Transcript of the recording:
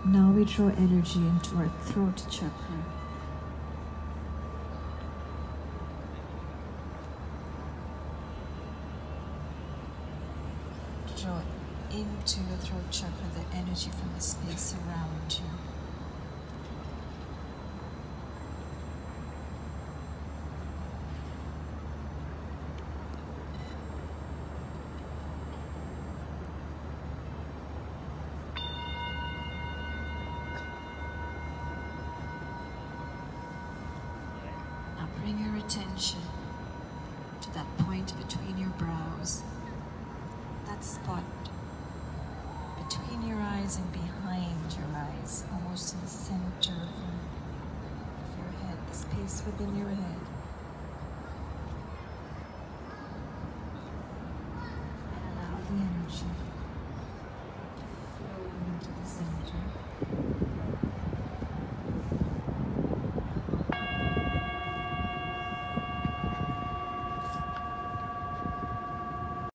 Now we draw energy into our throat chakra. Draw into your throat chakra the energy from the space around you. Bring your attention to that point between your brows, that spot between your eyes and behind your eyes, almost in the center of your head, the space within your head. And allow the energy to flow into the center.